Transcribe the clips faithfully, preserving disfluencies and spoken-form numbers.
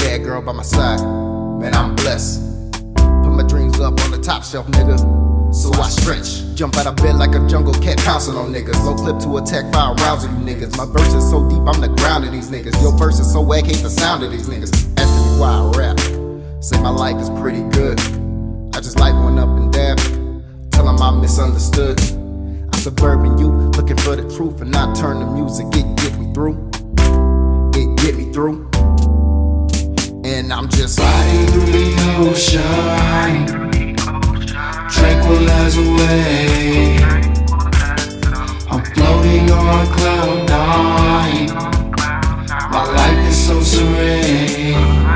bad girl by my side, man, I'm blessed. Put my dreams up on the top shelf, nigga, so I stretch. Jump out of bed like a jungle cat, pouncing on niggas. Low clip to attack, fire rounds on you niggas. My verse is so deep, I'm the ground of these niggas. Your verse is so whack, hate the sound of these niggas. Asking me why I rap, say my life is pretty good. I just light one up and dab, tell them I'm misunderstood. I'm suburban youth, looking for the truth, and not turn the music, it get me through. It get me through. And I'm just riding through the ocean, tranquilize away. I'm floating on cloud nine. My life is so serene.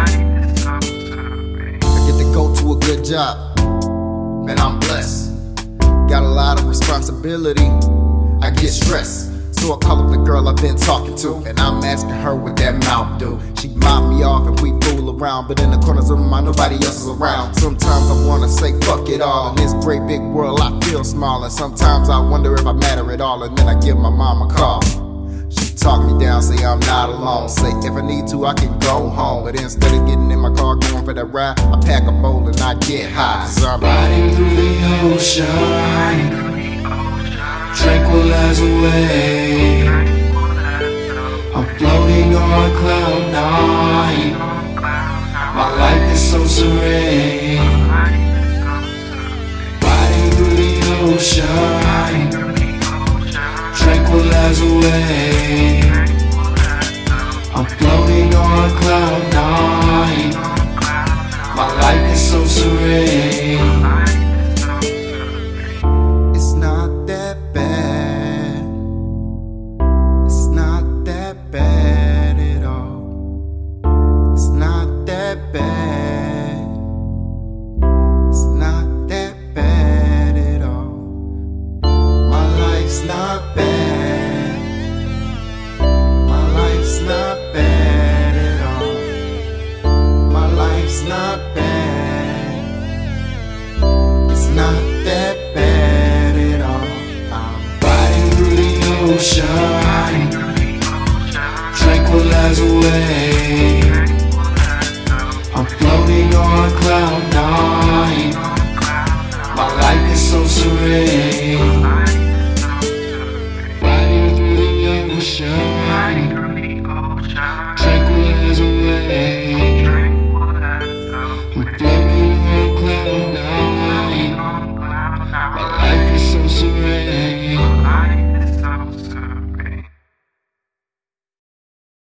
I get to go to a good job, man, I'm blessed. Got a lot of responsibility, I get stressed. So I call up the girl I've been talking to, and I'm asking her what that mouth do. She mop me off and we fool around, but in the corners of my mind nobody else is around. Sometimes I wanna say fuck it all, in this great big world I feel small. And sometimes I wonder if I matter at all, and then I give my mom a call. She talk me down, say I'm not alone, say if I need to I can go home. But instead of getting in my car going for that ride, I pack a bowl and I get high. So I'm riding through the ocean, tranquilize away. I'm floating on cloud nine. My life is so serene. Riding through the ocean, tranquilize away. I'm floating on cloud nine. My life is so serene. It's not that bad. It's not that bad at all. It's not that bad. It's not that bad at all. My life's not bad. My life's not bad at all. My life's not bad. It's not that bad at all. I'm riding through the ocean, tranquilize away. I'm floating on cloud nine. My life is so serene. Riding through the ocean, tranquilize away.